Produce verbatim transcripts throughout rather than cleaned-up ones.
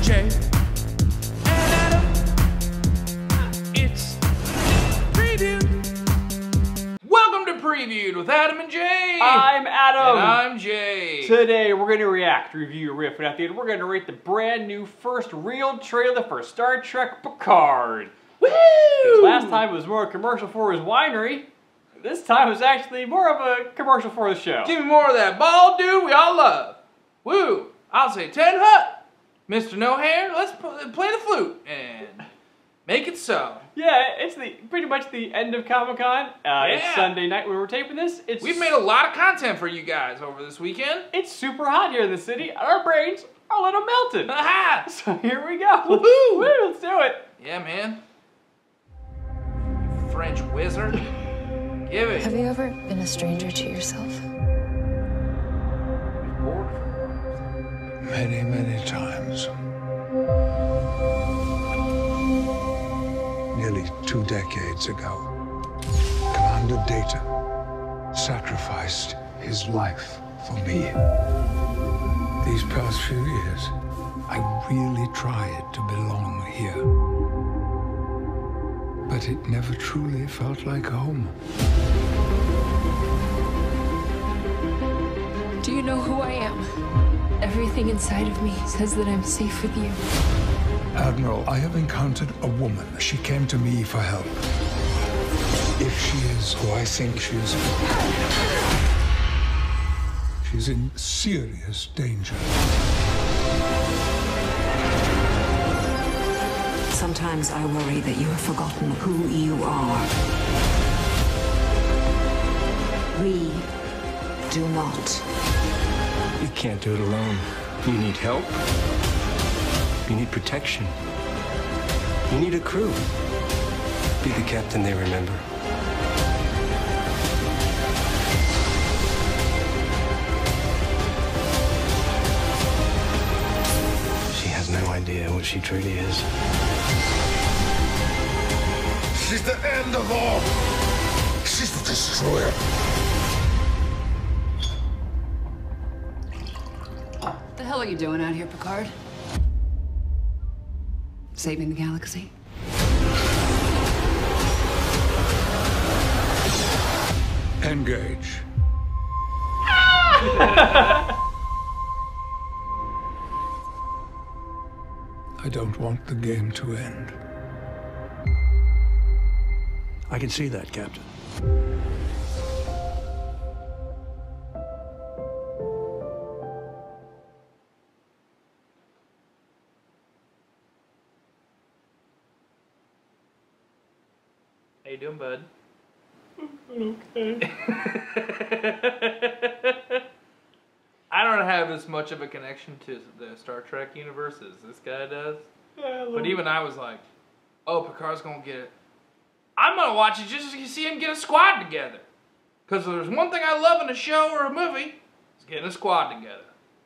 Jay and Adam. It's Previewed. Welcome to Previewed with Adam and Jay. I'm Adam. And I'm Jay. Today we're going to react, review, riff, and at the end we're going to rate the brand new first real trailer for Star Trek Picard. Woo! Last time it was more a commercial for his winery. This time it's actually more of a commercial for the show. Give me more of that bald dude we all love. Woo! I'll say ten hut. Mister No Hair, let's play the flute and make it so. Yeah, it's the pretty much the end of Comic-Con. Uh, yeah. It's Sunday night when we're taping this. It's We've made a lot of content for you guys over this weekend. It's super hot here in the city. Our brains are a little melted. Aha! So here we go. Woohoo! Woo, let's do it. Yeah, man. French wizard. Give it. Have you ever been a stranger to yourself? Many, many times. Nearly two decades ago, Commander Data sacrificed his life for me. These past few years, I really tried to belong here. But it never truly felt like home. Do you know who I am? Everything inside of me says that I'm safe with you. Admiral, I have encountered a woman. She came to me for help. If she is who I think she is, she's in serious danger. Sometimes I worry that you have forgotten who you are. We do not. You can't do it alone. You need help. You need protection. You need a crew. Be the captain they remember. She has no idea what she truly is. She's the end of all. She's the destroyer. What the hell are you doing out here, Picard? Saving the galaxy? Engage. I don't want the game to end. I can see that, Captain. How you doing, bud? Okay. I don't have as much of a connection to the Star Trek universe as this guy does. Yeah, But even I was like, oh, Picard's gonna get it. I'm gonna watch it just to see him get a squad together. Because there's one thing I love in a show or a movie, it's getting a squad together.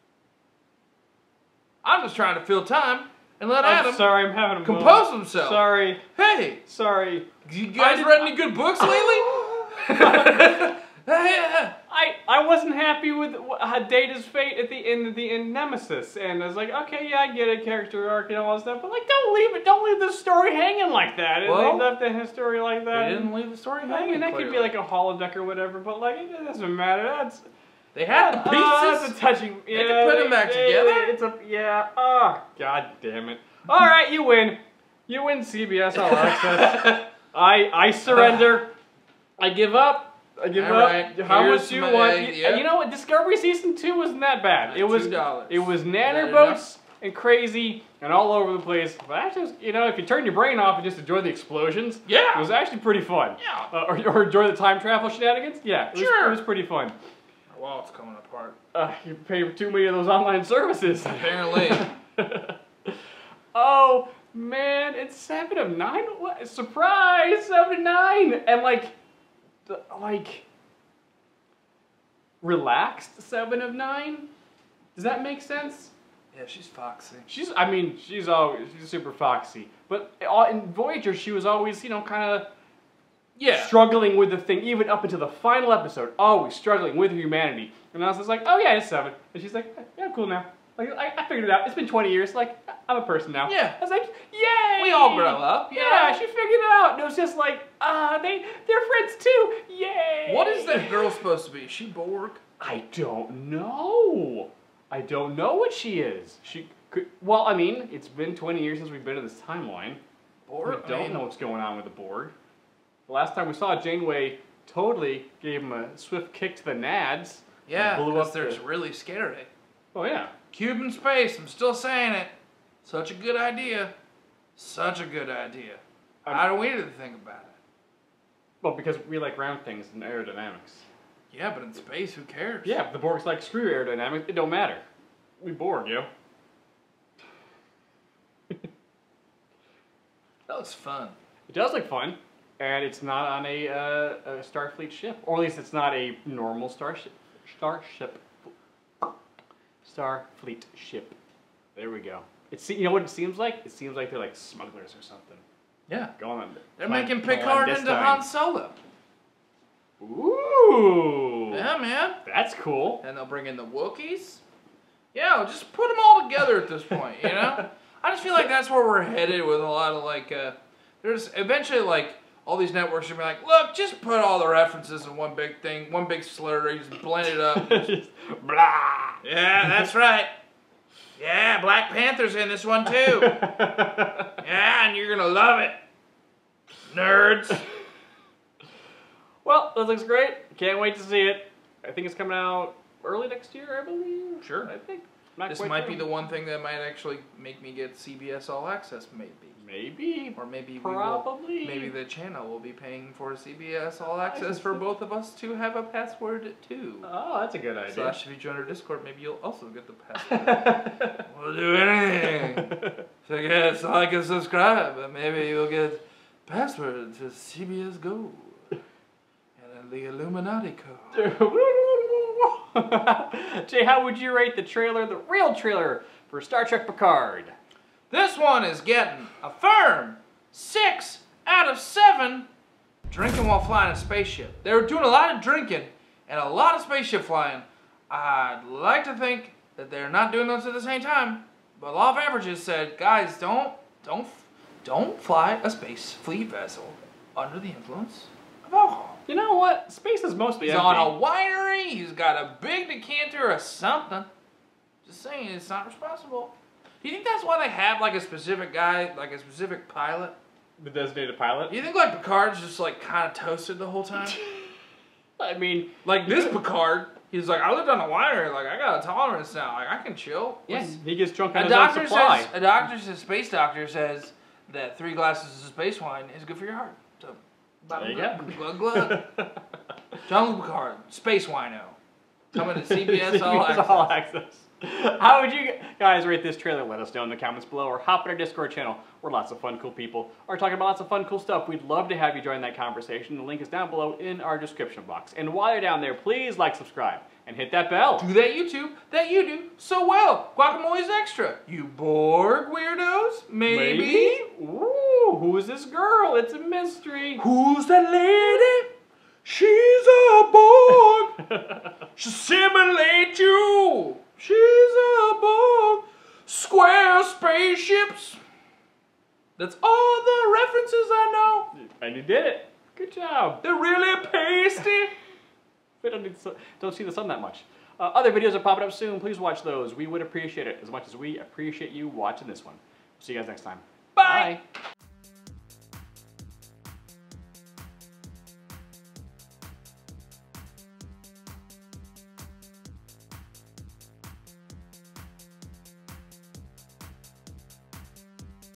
I'm just trying to fill time and let I'm Adam sorry, I'm having a compose moment. himself. Sorry. Hey, Sorry. you guys read any good books lately? I I wasn't happy with uh, Data's fate at the end of the end Nemesis, and I was like, okay, yeah, I get it, character arc and all that stuff, but like, don't leave it, don't leave the story hanging like that. And Well, they left the story like that. They didn't leave the story hanging. I mean, that could be clearly. like a holodeck or whatever, but like, it doesn't matter. That's They had the pieces. uh, that's a touching. They Yeah, could put them back they- together. It's a yeah. Oh, god damn it! All right, you win. You win, C B S All Access. I I surrender. I give up. I give All up. right, How here's much do you my- want? uh, You- yep. You know what? Discovery season two wasn't that bad. That's It was two dollars. it was Is that nanner enough? boats and crazy and all over the place. But actually, it was- you know, if you turn your brain off and just enjoy the explosions, Yeah. it was actually pretty fun. Yeah. Uh, or, or enjoy the time travel shenanigans. Yeah, it was, Sure. it was pretty fun. Our wallet's coming apart. Uh, you pay for too many of those online services. Apparently. Oh man, it's seven of nine. What surprise! Seven of nine, and like, the, like, relaxed seven of nine. Does that make sense? Yeah, she's foxy. She's, I mean, she's always she's super foxy. But in Voyager, she was always, you know, kind of Yeah. struggling with the thing, even up until the final episode. Always struggling with humanity. And I was just like, oh yeah, it's seven. And she's like, yeah, cool now. Like, I, I figured it out. It's been twenty years. Like, I'm a person now. Yeah. I was like, yay! We all grow up. Yeah, Yeah. she figured it out. And it was just like, ah, uh, they, they're friends too. Yay! What is that girl supposed to be? Is she Borg? I don't know. I don't know what she is. She could, well, I mean, it's been twenty years since we've been in this timeline. Borg? We don't I mean, know what's going on with the Borg. The last time we saw Janeway totally gave him a swift kick to the nads. Yeah, blew because up they're the- really scary. Oh yeah. Cuban space, I'm still saying it. Such a good idea. Such a good idea. I'm- How do we need to think about it? Well, because we like round things and aerodynamics. Yeah, but in space, who cares? Yeah, the Borg's like, screw aerodynamics, it don't matter. We Borg, yo. That was fun. It does look fun, and it's not on a, uh, a Starfleet ship, or at least it's not a normal starship. Starship. Starfleet ship. There we go. It's, you know what it seems like? It seems like they're like smugglers or something. Yeah. Going on. They're making Picard into Han Solo. Ooh. Yeah, man. That's cool. And they'll bring in the Wookiees. Yeah, just put them all together at this point, you know? I just feel like that's where we're headed with a lot of, like, uh, there's eventually, like, all these networks are going to be like, look, just put all the references in one big thing, one big slur, you just blend it up. Just, Blah. yeah, that's right. Yeah, Black Panther's in this one, too. Yeah, and you're going to love it. Nerds. Well, that looks great. Can't wait to see it. I think it's coming out early next year, I believe. Sure. I think. Not This quite might sure. be the one thing that might actually make me get C B S All Access, maybe. Maybe. Or maybe Probably. we will, maybe the channel will be paying for C B S All Access for both of us to have a password too. Oh, that's a good idea. Slash, if you join our Discord, maybe you'll also get the password. We'll do anything. So yes, like and subscribe, but maybe you'll get password to C B S Go and the Illuminati code. Jay, how would you rate the trailer, the real trailer for Star Trek Picard? This one is getting a firm six out of seven. Drinking while flying a spaceship. They were doing a lot of drinking and a lot of spaceship flying. I'd like to think that they're not doing those at the same time, but law of averages said, guys, don't, don't, don't fly a space fleet vessel under the influence of alcohol. You know what? Space is mostly He's empty. on a winery. He's got a big decanter or something. Just saying, it's not responsible. Do you think that's why they have like a specific guy, like a specific pilot? The designated pilot? Do you think like Picard's just like kind of toasted the whole time? I mean, Like this Picard, he's like, I lived on a winery. Like I got a tolerance now. Like I can chill. yes, he gets drunk on A his own doctor supply. says, a doctor says, space doctor says that three glasses of space wine is good for your heart. So, There you go. glug glug. Jean-Luc Picard, space wino, coming to C B S All C B S Access. All Access. How would you guys rate this trailer? Let us know in the comments below, or hop in our Discord channel where lots of fun, cool people are talking about lots of fun, cool stuff. We'd love to have you join that conversation. The link is down below in our description box. And while you're down there, please like, subscribe, and hit that bell. Do that YouTube that you do so well. Guacamole's extra. You Borg weirdos? Maybe. Ooh, who is this girl? It's a mystery. Who's that lady? She's a Borg. She'll simulate you. She's a Borg. Square spaceships. That's all the references I know. And you did it. Good job. They're really pasty. We don't, need the sun, don't see the sun that much. Uh, other videos are popping up soon. Please watch those. We would appreciate it as much as we appreciate you watching this one. See you guys next time. Bye. Bye.